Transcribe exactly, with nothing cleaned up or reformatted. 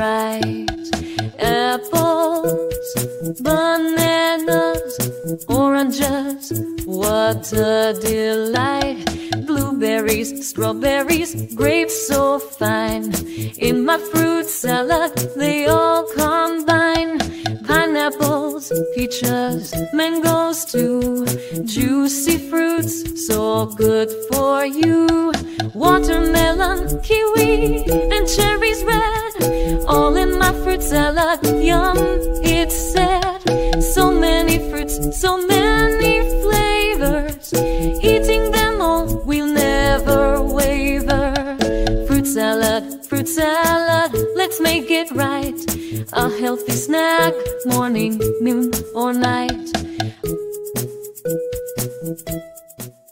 right. Apples, bananas, oranges, what a delight. Blueberries, strawberries, grapes so fine. In my fruit salad they all combine. Pineapples, peaches, mangoes too. Juicy fruits, so good for you. Watermelon, kiwi, and cherries red, all in my fruit salad, yum, it's said. So many fruits, so many flavors, eating them all, we'll never waver. Fruit salad, fruit salad, let's make it right. A healthy snack, morning, noon, or night.